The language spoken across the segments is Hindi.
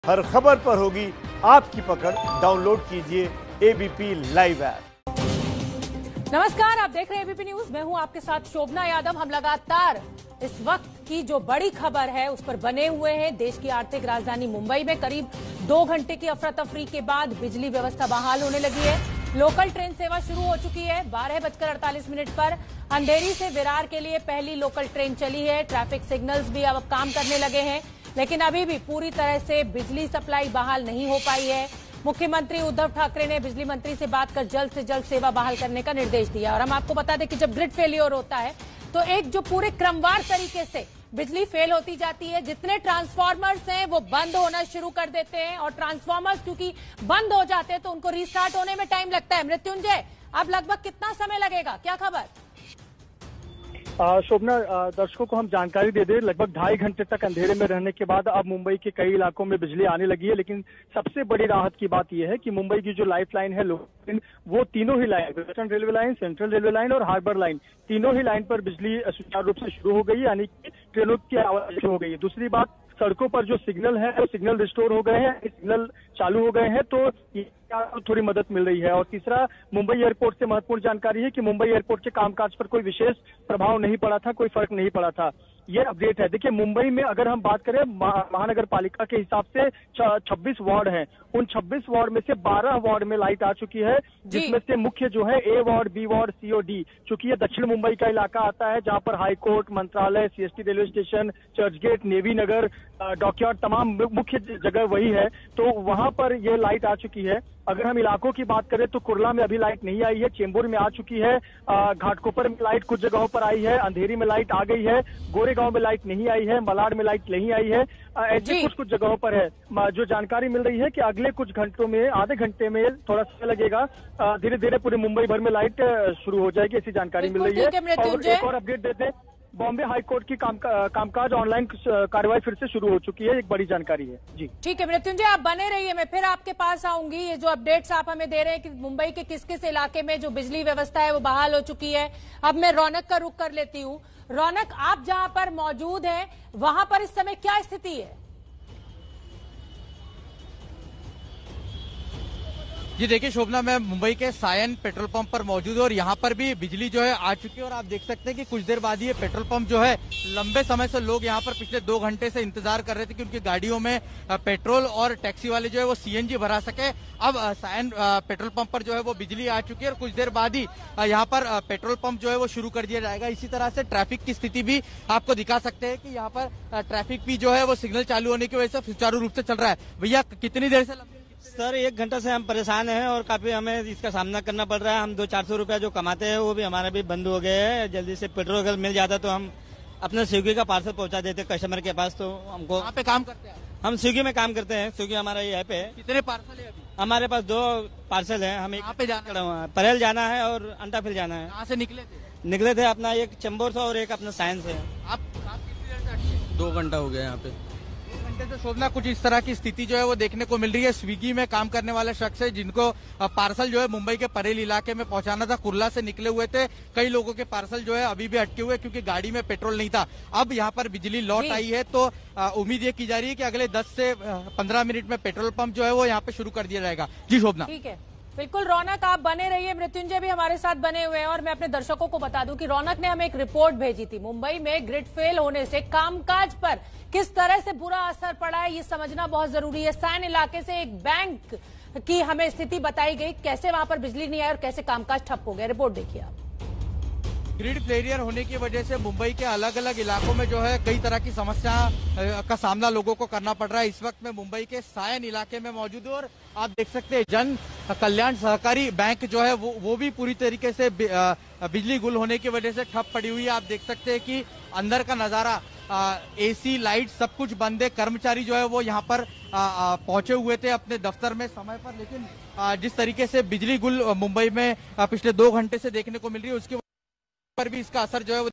हर खबर पर होगी आपकी पकड़। डाउनलोड कीजिए एबीपी लाइव ऐप। नमस्कार, आप देख रहे हैं एबीपी न्यूज। मैं हूं आपके साथ शोभना यादव। हम लगातार इस वक्त की जो बड़ी खबर है उस पर बने हुए हैं। देश की आर्थिक राजधानी मुंबई में करीब 2 घंटे की अफरा तफरी के बाद बिजली व्यवस्था बहाल होने लगी है। लोकल ट्रेन सेवा शुरू हो चुकी है। 12:48 पर अंधेरी से विरार के लिए पहली लोकल ट्रेन चली है। ट्रैफिक सिग्नल्स भी अब काम करने लगे हैं, लेकिन अभी भी पूरी तरह से बिजली सप्लाई बहाल नहीं हो पाई है। मुख्यमंत्री उद्धव ठाकरे ने बिजली मंत्री से बात कर जल्द से जल्द सेवा बहाल करने का निर्देश दिया। और हम आपको बता दें कि जब ग्रिड फेलियर होता है तो एक जो पूरे क्रमवार तरीके से बिजली फेल होती जाती है, जितने ट्रांसफार्मर्स हैं वो बंद होना शुरू कर देते हैं। और ट्रांसफार्मर्स क्योंकि बंद हो जाते हैं तो उनको रीस्टार्ट होने में टाइम लगता है। मृत्युंजय, अब लगभग कितना समय लगेगा, क्या खबर? शोभना, दर्शकों को हम जानकारी दे दें, लगभग 2.5 घंटे तक अंधेरे में रहने के बाद अब मुंबई के कई इलाकों में बिजली आने लगी है। लेकिन सबसे बड़ी राहत की बात यह है कि मुंबई की जो लाइफ लाइन है, वो तीनों ही line, western railway line, central railway line और हार्बर लाइन, तीनों ही लाइन पर बिजली सुचारू रूप से शुरू हो गई है, यानी कि ट्रेनों की आवाजाही शुरू हो गई है। दूसरी बात, सड़कों पर जो सिग्नल है वो सिग्नल रिस्टोर हो गए हैं, सिग्नल चालू हो गए हैं, तो थोड़ी मदद मिल रही है। और तीसरा, मुंबई एयरपोर्ट से महत्वपूर्ण जानकारी है कि मुंबई एयरपोर्ट के कामकाज पर कोई विशेष प्रभाव नहीं पड़ा था, कोई फर्क नहीं पड़ा था। ये अपडेट है। देखिए, मुंबई में अगर हम बात करें महानगर पालिका के हिसाब से 26 वार्ड हैं। उन 26 वार्ड में से 12 वार्ड में लाइट आ चुकी है, जिसमें से मुख्य जो है A ward, B ward, C और डी, चूंकि ये दक्षिण मुंबई का इलाका आता है जहां पर हाई कोर्ट, मंत्रालय, CST railway station, Churchgate, Navy Nagar, dockyard, तमाम मुख्य जगह वही है, तो वहां पर ये लाइट आ चुकी है। अगर हम इलाकों की बात करें तो कुर्ला में अभी लाइट नहीं आई है, चेंबूर में आ चुकी है, घाटकोपर में लाइट कुछ जगहों पर आई है, अंधेरी में लाइट आ गई है, गोरेगांव में लाइट नहीं आई है, मलाड में लाइट नहीं आई है। ऐसे कुछ जगहों पर है। जो जानकारी मिल रही है कि अगले कुछ घंटों में, आधे घंटे में थोड़ा समय लगेगा, धीरे धीरे पूरे मुंबई भर में लाइट शुरू हो जाएगी, ऐसी जानकारी मिल रही है। और एक और अपडेट देते हैं, बॉम्बे हाईकोर्ट की कामकाज ऑनलाइन कार्रवाई फिर से शुरू हो चुकी है, एक बड़ी जानकारी है जी। ठीक है मृत्युंजय, आप बने रहिए, मैं फिर आपके पास आऊंगी। ये जो अपडेट्स आप हमें दे रहे हैं कि मुंबई के किस किस इलाके में जो बिजली व्यवस्था है वो बहाल हो चुकी है। अब मैं रौनक का रुख कर लेती हूँ। रौनक, आप जहां पर मौजूद हैं वहां पर इस समय क्या स्थिति है? जी देखिए शोभना, मैं मुंबई के सायन पेट्रोल पंप पर मौजूद हूँ और यहाँ पर भी बिजली जो है आ चुकी है। और आप देख सकते हैं कि कुछ देर बाद ये पेट्रोल पंप जो है, लंबे समय से लोग यहाँ पर पिछले 2 घंटे से इंतजार कर रहे थे कि उनकी गाड़ियों में पेट्रोल और टैक्सी वाले जो है वो सीएनजी भरा सके। अब सायन पेट्रोल पंप पर जो है वो बिजली आ चुकी है और कुछ देर बाद ही यहाँ पर पेट्रोल पंप जो है वो शुरू कर दिया जाएगा। इसी तरह से ट्रैफिक की स्थिति भी आपको दिखा सकते हैं कि यहाँ पर ट्रैफिक भी जो है वो सिग्नल चालू होने की वजह से सुचारू रूप से चल रहा है। भैया, कितनी देर से? सर, 1 घंटा से हम परेशान हैं और काफी हमें इसका सामना करना पड़ रहा है। हम 200-400 रुपया जो कमाते हैं वो भी हमारा भी बंद हो गए हैं। जल्दी से पेट्रोल अगर मिल जाता तो हम अपने स्विगी का पार्सल पहुंचा देते कस्टमर के पास। तो हमको, कहाँ पे काम करते हैं? हम स्विगी में काम करते हैं। स्विगी हमारा ये ऐप है। कितने पार्सल है अभी? हमारे पास 2 पार्सल है। हमें कहाँ पे जाना है? परेल जाना है और अंटाफिल जाना है। कहाँ से निकले थे? अपना एक चेंबूर से और एक अपना साइंस है। आप कितनी देर से अटके? 2 घंटा हो गया यहाँ पे। तो शोभना, कुछ इस तरह की स्थिति जो है वो देखने को मिल रही है। स्विगी में काम करने वाले शख्स है जिनको पार्सल जो है मुंबई के परेल इलाके में पहुंचाना था, कुर्ला से निकले हुए थे। कई लोगों के पार्सल जो है अभी भी अटके हुए क्योंकि गाड़ी में पेट्रोल नहीं था। अब यहाँ पर बिजली लौट आई है तो उम्मीद ये की जा रही है कि अगले 10 से 15 मिनट में पेट्रोल पंप जो है वो यहाँ पे शुरू कर दिया जाएगा। जी शोभना। ठीक है, बिल्कुल रौनक, आप बने रहिए। मृत्युंजय भी हमारे साथ बने हुए हैं। और मैं अपने दर्शकों को बता दूं कि रौनक ने हमें एक रिपोर्ट भेजी थी। मुंबई में ग्रिड फेल होने से कामकाज पर किस तरह से बुरा असर पड़ा है ये समझना बहुत जरूरी है। सायन इलाके से एक बैंक की हमें स्थिति बताई गई, कैसे वहां पर बिजली नहीं आई और कैसे कामकाज ठप हो गया। रिपोर्ट देखिए आप। ग्रिड फेलियर होने की वजह से मुंबई के अलग अलग इलाकों में जो है कई तरह की समस्या का सामना लोगों को करना पड़ रहा है। इस वक्त मैं मुंबई के सायन इलाके में मौजूद हूँ और आप देख सकते हैं जन कल्याण सहकारी बैंक जो है वो भी पूरी तरीके से बिजली गुल होने की वजह से ठप पड़ी हुई है। आप देख सकते हैं कि अंदर का नजारा, एसी, लाइट सब कुछ बंद है। कर्मचारी जो है वो यहाँ पर पहुंचे हुए थे अपने दफ्तर में समय पर, लेकिन जिस तरीके से बिजली गुल मुंबई में पिछले 2 घंटे से देखने को मिल रही है उसके पर भी इसका असर जो है वो।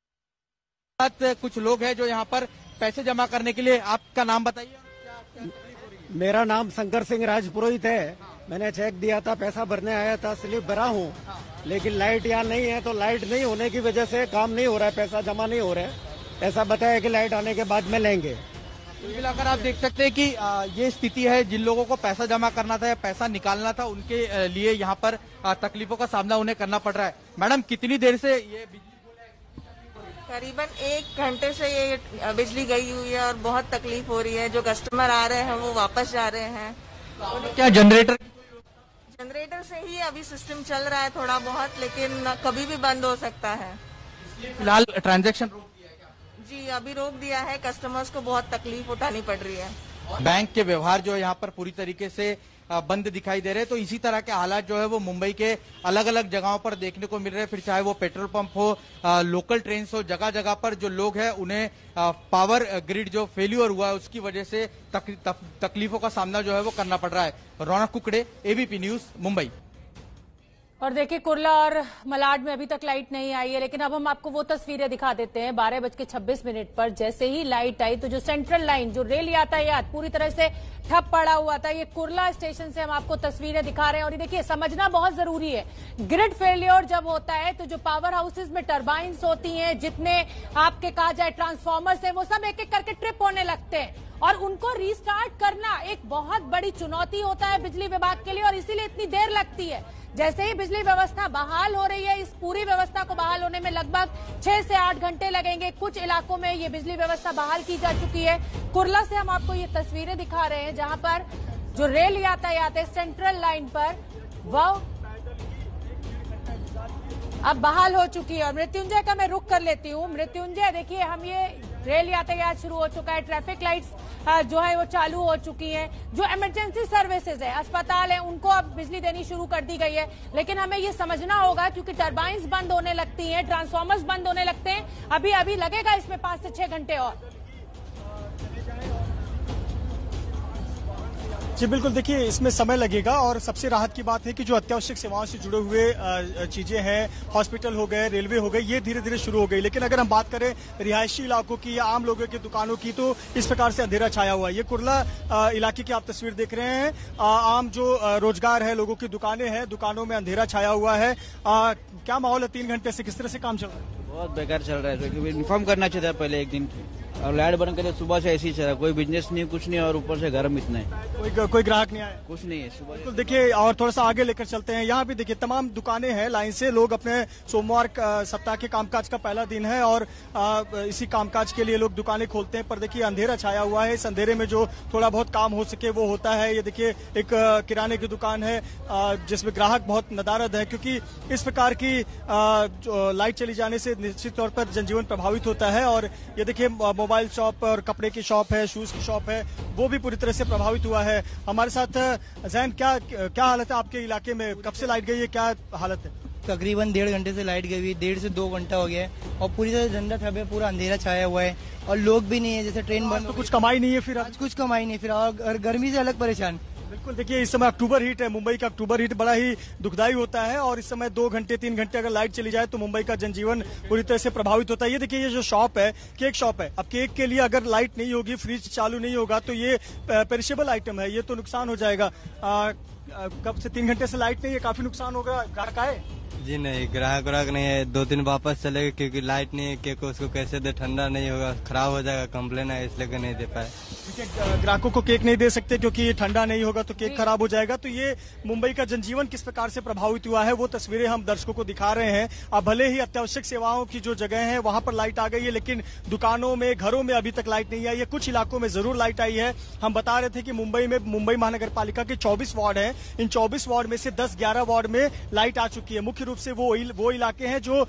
कुछ लोग हैं जो यहाँ पर पैसे जमा करने के लिए, आपका नाम बताइए। मेरा नाम शंकर सिंह राजपुरोहित है। मैंने चेक दिया था, पैसा भरने आया था, स्लिप भरा हूँ, लेकिन लाइट यहाँ नहीं है। तो लाइट नहीं होने की वजह से काम नहीं हो रहा है, पैसा जमा नहीं हो रहा है। ऐसा बताया कि लाइट आने के बाद में लेंगे। कुल मिलाकर आप देख सकते हैं कि ये स्थिति है। जिन लोगों को पैसा जमा करना था या पैसा निकालना था उनके लिए यहाँ पर तकलीफों का सामना उन्हें करना पड़ रहा है। मैडम, कितनी देर से ये करीबन 1 घंटे से ये बिजली गई हुई है और बहुत तकलीफ हो रही है। जो कस्टमर आ रहे हैं वो वापस जा रहे हैं। क्या जनरेटर से ही अभी सिस्टम चल रहा है थोड़ा बहुत, लेकिन कभी भी बंद हो सकता है। फिलहाल ट्रांजैक्शन रोक दिया है क्या? जी, अभी रोक दिया है। कस्टमर्स को बहुत तकलीफ उठानी पड़ रही है। बैंक के व्यवहार जो यहाँ पर पूरी तरीके से बंद दिखाई दे रहे हैं। तो इसी तरह के हालात जो है वो मुंबई के अलग अलग जगहों पर देखने को मिल रहे हैं। फिर चाहे वो पेट्रोल पंप हो, लोकल ट्रेन हो, जगह जगह पर जो लोग हैं उन्हें पावर ग्रिड जो फेल्यूर हुआ है उसकी वजह से तकलीफों का सामना जो है वो करना पड़ रहा है। रौनक कुकड़े, एबीपी न्यूज, मुंबई। और देखिए, कुर्ला और मलाड में अभी तक लाइट नहीं आई है, लेकिन अब हम आपको वो तस्वीरें दिखा देते हैं। 12:26 पर जैसे ही लाइट आई तो जो सेंट्रल लाइन, जो रेल यातायात पूरी तरह से ठप पड़ा हुआ था, ये कुर्ला स्टेशन से हम आपको तस्वीरें दिखा रहे हैं। और ये देखिए, समझना बहुत जरूरी है, ग्रिड फेलियर जब होता है तो जो पावर हाउसेज में टर्बाइंस होती हैं, जितने आपके कहा जाए ट्रांसफॉर्मर्स है, वो सब एक एक करके ट्रिप होने लगते हैं और उनको रीस्टार्ट करना एक बहुत बड़ी चुनौती होता है बिजली विभाग के लिए, और इसीलिए इतनी देर लगती है। जैसे ही बिजली व्यवस्था बहाल हो रही है, इस पूरी व्यवस्था को बहाल होने में लगभग 6 से 8 घंटे लगेंगे। कुछ इलाकों में ये बिजली व्यवस्था बहाल की जा चुकी है। कुर्ला से हम आपको ये तस्वीरें दिखा रहे हैं जहां पर जो रेल यातायात है सेंट्रल लाइन पर वह अब बहाल हो चुकी है। और मृत्युंजय का मैं रुख कर लेती हूँ। मृत्युंजय, देखिए, हम ये रेल यातायात शुरू हो चुका है, ट्रैफिक लाइट्स जो है वो चालू हो चुकी हैं, जो इमरजेंसी सर्विसेज है, अस्पताल है, उनको अब बिजली देनी शुरू कर दी गई है। लेकिन हमें ये समझना होगा, क्योंकि टर्बाइंस बंद होने लगती हैं, ट्रांसफॉर्मर्स बंद होने लगते हैं, अभी लगेगा इसमें 5 से 6 घंटे और। जी बिल्कुल, देखिए इसमें समय लगेगा और सबसे राहत की बात है कि जो अत्यावश्यक सेवाओं से जुड़े हुए चीजें हैं, हॉस्पिटल हो गए, रेलवे हो गए, ये धीरे धीरे शुरू हो गई। लेकिन अगर हम बात करें रिहायशी इलाकों की या आम लोगों की दुकानों की, तो इस प्रकार से अंधेरा छाया हुआ है। ये कुर्ला इलाके की आप तस्वीर देख रहे हैं। आम जो रोजगार है, लोगों की दुकानें हैं, दुकानों में अंधेरा छाया हुआ है। क्या माहौल है 3 घंटे से, किस तरह से काम चल रहा है? बहुत बेकार चल रहा है, क्योंकि इन्फॉर्म करना चाहिए था पहले एक दिन की, और लाइट बंद करके सुबह से ऐसे ही चल रहा है। कोई बिजनेस नहीं, कुछ नहीं, और ऊपर से गर्म इतना है। कोई ग्राहक नहीं आया? कुछ नहीं है सुबह। बिल्कुल, देखिए और थोड़ा सा आगे लेकर चलते हैं। यहाँ भी देखिए तमाम दुकानें हैं लाइन से। लोग अपने सोमवार सप्ताह के कामकाज का पहला दिन है और इसी कामकाज के लिए लोग दुकानें खोलते हैं। पर देखिए अंधेरा छाया हुआ है। इस अंधेरे में जो थोड़ा बहुत काम हो सके वो होता है। ये देखिए एक किराने की दुकान है जिसमें ग्राहक बहुत नदारद है, क्योंकि इस प्रकार की लाइट चली जाने से निश्चित तौर पर जनजीवन प्रभावित होता है। और ये देखिए मोबाइल शॉप और कपड़े की शॉप है, शूज की शॉप है, वो भी पूरी तरह से प्रभावित हुआ है। हमारे साथ जैन, क्या हालत है आपके इलाके में? कब से लाइट गई है, क्या हालत है? तकरीबन 1.5 घंटे से लाइट गई हुई, 1.5 से 2 घंटा हो गया है और पूरी तरह झंडा ठप है, पूरा अंधेरा छाया हुआ है और लोग भी नहीं है। जैसे ट्रेन बंद, तो कुछ कमाई नहीं है फिर? आज कुछ कमाई नहीं फिर, और गर्मी से अलग परेशान। बिल्कुल, देखिए इस समय अक्टूबर हीट है। मुंबई का अक्टूबर हीट बड़ा ही दुखदायी होता है और इस समय 2 घंटे 3 घंटे अगर लाइट चली जाए तो मुंबई का जनजीवन पूरी तरह से प्रभावित होता है। ये देखिए, ये जो शॉप है, केक शॉप है। अब केक के लिए अगर लाइट नहीं होगी, फ्रिज चालू नहीं होगा, तो ये पेरिशेबल आइटम है, ये तो नुकसान हो जाएगा। कब से 3 घंटे से लाइट नहीं है, काफी नुकसान होगा। ग्राहक आए? जी नहीं, ग्राहक नहीं है। 2 दिन वापस चलेगा क्योंकि लाइट नहीं है। केक को उसको कैसे दे, ठंडा नहीं होगा, खराब हो जाएगा। कंप्लेन है इसलिए नहीं दे पाए। ग्राहकों को केक नहीं दे सकते क्योंकि ठंडा नहीं होगा तो केक खराब हो जाएगा। तो ये मुंबई का जनजीवन किस प्रकार से प्रभावित हुआ है वो तस्वीरें हम दर्शकों को दिखा रहे हैं। अब भले ही अत्यावश्यक सेवाओं की जो जगह है वहां पर लाइट आ गई है, लेकिन दुकानों में, घरों में अभी तक लाइट नहीं आई है। कुछ इलाकों में जरूर लाइट आई है। हम बता रहे थे कि मुंबई महानगर पालिका के 24 वार्ड हैं। इन 24 वार्ड में से 10-11 वार्ड में लाइट आ चुकी है। मुख्य रूप से वो इलाके हैं जो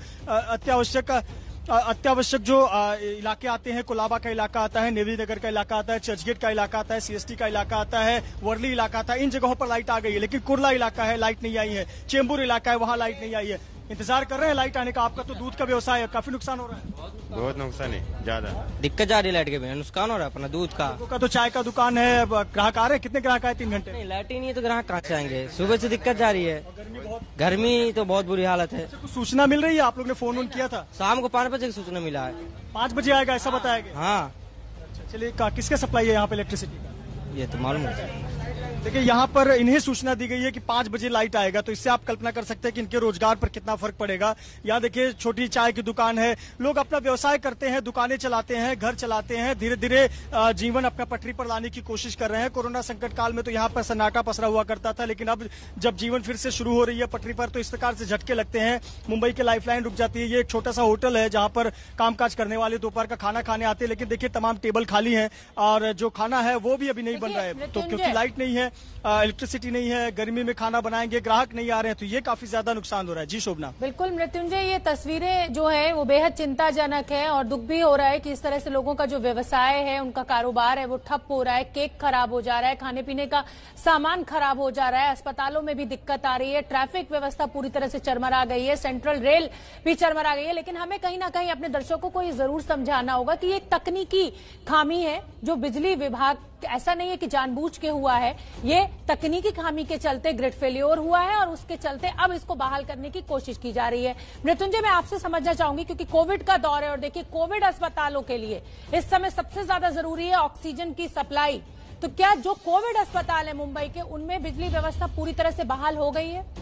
अत्यावश्यक जो इलाके आते हैं। कोलाबा का इलाका आता है, नेवरी नगर का इलाका आता है, चर्चगेट का इलाका आता है, सीएसटी का इलाका आता है, वर्ली इलाका आता है। इन जगहों पर लाइट आ गई है, लेकिन कुर्ला इलाका है, लाइट नहीं आई है। चेंबूर इलाका है, वहां लाइट नहीं आई है। इंतजार कर रहे हैं लाइट आने का। आपका तो दूध का व्यवसाय है, काफी नुकसान हो रहा है। बहुत नुकसान है, ज्यादा दिक्कत जा रही है लाइट के बिना, नुकसान हो रहा है अपना दूध का। तो चाय का दुकान है, ग्राहक आ रहे हैं? कितने ग्राहक आए 3 घंटे? नहीं, लाइट ही नहीं है तो ग्राहक कहाँ से आएंगे? सुबह से दिक्कत जा रही है, गर्मी तो बहुत बुरी हालत है। कुछ सूचना मिल रही है? आप लोग ने फोन किया था? शाम को 5 बजे की सूचना मिला है। 5 बजे आएगा ऐसा बताया गया? हाँ। चलिए, किसका सप्लाई है यहाँ पे इलेक्ट्रिसिटी का? ये तो मालूम है। देखिए यहाँ पर इन्हें सूचना दी गई है कि 5 बजे लाइट आएगा, तो इससे आप कल्पना कर सकते हैं कि इनके रोजगार पर कितना फर्क पड़ेगा। यहाँ देखिए छोटी चाय की दुकान है, लोग अपना व्यवसाय करते हैं, दुकानें चलाते हैं, घर चलाते हैं, धीरे धीरे जीवन अपना पटरी पर लाने की कोशिश कर रहे हैं। कोरोना संकट काल में तो यहाँ पर सन्नाटा पसरा हुआ करता था, लेकिन अब जब जीवन फिर से शुरू हो रही है पटरी पर, तो इस प्रकार से झटके लगते हैं। मुंबई की लाइफलाइन रुक जाती है। ये एक छोटा सा होटल है जहां पर कामकाज करने वाले दोपहर का खाना खाने आते हैं, लेकिन देखिए तमाम टेबल खाली हैं और जो खाना है वो भी अभी नहीं बन रहा है। तो क्योंकि लाइट नहीं है, इलेक्ट्रिसिटी नहीं है, गर्मी में खाना बनाएंगे, ग्राहक नहीं आ रहे हैं, तो ये काफी ज्यादा नुकसान हो रहा है। जी शोभना। बिल्कुल मृत्युंजय, ये तस्वीरें जो है वो बेहद चिंताजनक है और दुख भी हो रहा है कि इस तरह से लोगों का जो व्यवसाय है, उनका कारोबार है, वो ठप हो रहा है। केक खराब हो जा रहा है, खाने पीने का सामान खराब हो जा रहा है, अस्पतालों में भी दिक्कत आ रही है, ट्रैफिक व्यवस्था पूरी तरह से चरमरा गई है, सेंट्रल रेल भी चरमरा गई है। लेकिन हमें कहीं ना कहीं अपने दर्शकों को ये जरूर समझाना होगा कि ये एक तकनीकी खामी है जो बिजली विभाग, ऐसा नहीं है कि जानबूझ के हुआ है, ये तकनीकी खामी के चलते ग्रिड फेल्योर हुआ है और उसके चलते अब इसको बहाल करने की कोशिश की जा रही है। मृत्युंजय, मैं आपसे समझना चाहूंगी क्योंकि कोविड का दौर है और देखिए कोविड अस्पतालों के लिए इस समय सबसे ज्यादा जरूरी है ऑक्सीजन की सप्लाई। तो क्या जो कोविड अस्पताल है मुंबई के, उनमें बिजली व्यवस्था पूरी तरह से बहाल हो गई है?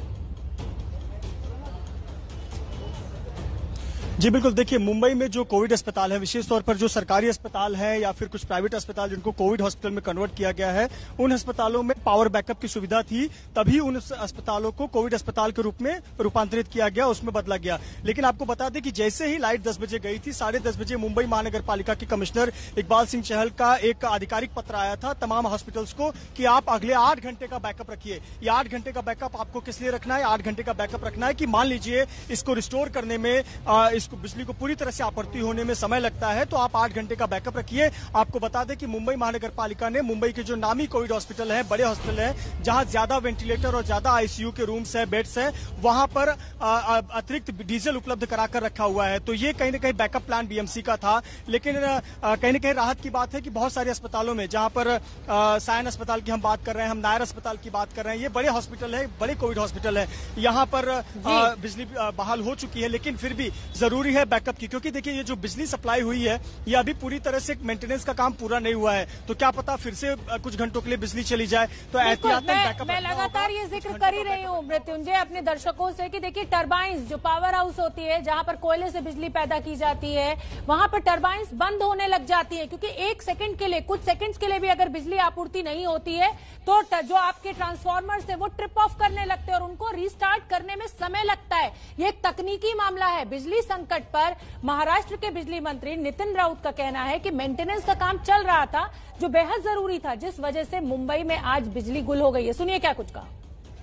जी बिल्कुल, देखिए मुंबई में जो कोविड अस्पताल है, विशेष तौर पर जो सरकारी अस्पताल है या फिर कुछ प्राइवेट अस्पताल जिनको कोविड हॉस्पिटल में कन्वर्ट किया गया है, उन अस्पतालों में पावर बैकअप की सुविधा थी, तभी उन अस्पतालों को कोविड अस्पताल के रूप में रूपांतरित किया गया, उसमें बदला गया। लेकिन आपको बता दें कि जैसे ही लाइट 10 बजे गई थी, 10:30 बजे मुंबई महानगर पालिका के कमिश्नर इकबाल सिंह चहल का एक आधिकारिक पत्र आया था तमाम हॉस्पिटल्स को कि आप अगले 8 घंटे का बैकअप रखिए। ये 8 घंटे का बैकअप आपको किस लिए रखना है? 8 घंटे का बैकअप रखना है कि मान लीजिए इसको रिस्टोर करने में, इसको बिजली को पूरी तरह से आपूर्ति होने में समय लगता है, तो आप 8 घंटे का बैकअप रखिए। आपको बता दें कि मुंबई महानगर पालिका ने मुंबई के जो नामी कोविड हॉस्पिटल है, बड़े हॉस्पिटल है, जहां ज्यादा वेंटिलेटर और ज्यादा आईसीयू के रूम्स है, बेड्स है, वहां पर अतिरिक्त डीजल उपलब्ध कराकर रखा हुआ है। तो ये कहीं ना कहीं बैकअप प्लान बीएमसी का था। लेकिन कहीं ना कहीं राहत की बात है कि बहुत सारे अस्पतालों में, जहां पर सायन अस्पताल की हम बात कर रहे हैं, हम नायर अस्पताल की बात कर रहे हैं, ये बड़े हॉस्पिटल है, बड़े कोविड हॉस्पिटल है, यहाँ पर बिजली बहाल हो चुकी है। लेकिन फिर भी जरूरी है बैकअप की, क्योंकि देखिए ये जो बिजली सप्लाई हुई है, ये अभी पूरी तरह से मेंटेनेंस का काम पूरा नहीं हुआ है, तो क्या पता फिर से कुछ घंटों के लिए बिजली चली जाए। तो एहतियातन बैकअप मैं लगातार ये जिक्र कर ही रही हूँ मृत्युंजय अपने दर्शकों से कि देखिए टरबाइंस, जो पावर हाउस होती है जहां पर कोयले से बिजली पैदा की जाती है, वहां पर टरबाइंस बंद होने लग जाती है, क्योंकि 1 सेकंड के लिए, कुछ सेकंड्स के लिए भी अगर बिजली आपूर्ति नहीं होती है तो जो आपके ट्रांसफार्मर्स है वो ट्रिप ऑफ करने लगते हैं और उनको रीस्टार्ट करने में समय लगता है। ये एक तकनीकी मामला है। बिजली संकट पर महाराष्ट्र के बिजली मंत्री नितिन राउत का कहना है कि मेंटेनेंस का काम चल रहा था जो बेहद जरूरी था, जिस वजह से मुंबई में आज बिजली गुल हो गई है। सुनिए क्या कुछ कहा।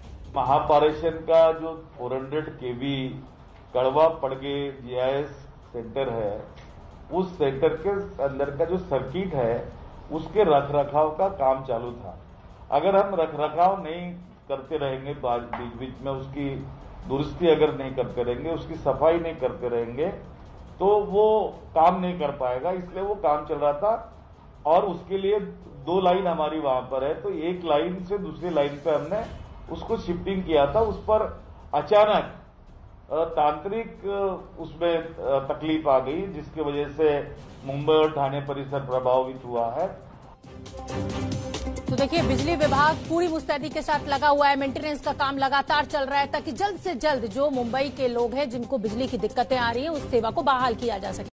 महापारेषण का जो 400 केवी कड़वा पड़गे जीआईएस सेंटर है, उस सेंटर के अंदर का जो सर्किट है उसके रखरखाव का काम चालू था। अगर हम रखरखाव नहीं करते रहेंगे, बीच बीच में उसकी दुरुस्ती अगर नहीं करते रहेंगे, उसकी सफाई नहीं करते रहेंगे, तो वो काम नहीं कर पाएगा। इसलिए वो काम चल रहा था और उसके लिए 2 लाइन हमारी वहां पर है, तो एक लाइन से दूसरी लाइन पे हमने उसको शिफ्टिंग किया था। उस पर अचानक तांत्रिक उसमें तकलीफ आ गई, जिसकी वजह से मुंबई और ठाणे परिसर प्रभावित हुआ है। तो देखिए बिजली विभाग पूरी मुस्तैदी के साथ लगा हुआ है, मेंटेनेंस का काम लगातार चल रहा है ताकि जल्द से जल्द जो मुंबई के लोग हैं जिनको बिजली की दिक्कतें आ रही हैं उस सेवा को बहाल किया जा सके।